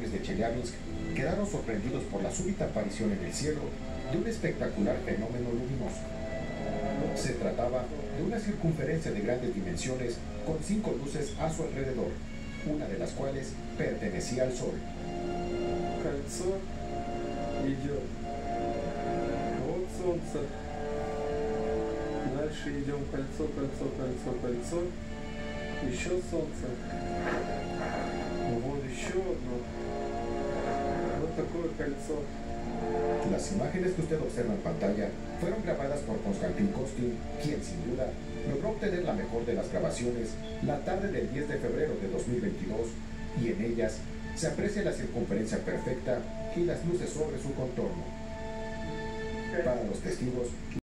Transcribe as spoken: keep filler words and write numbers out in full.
habitantes de Chelyabinsk quedaron sorprendidos por la súbita aparición en el cielo de un espectacular fenómeno luminoso. Se trataba de una circunferencia de grandes dimensiones con cinco luces a su alrededor, una de las cuales pertenecía al Sol. Кольцо идет. Вот Солнце. Дальше идем кольцо, кольцо, кольцо, кольцо. Еще Солнце. Вот еще одно. Вот такое кольцо. Las imágenes que usted observa en pantalla fueron grabadas por Konstantin Kostin, quien sin duda logró obtener la mejor de las grabaciones la tarde del diez de febrero de dos mil veintidós, y en ellas se aprecia la circunferencia perfecta y las luces sobre su contorno. Para los testigos,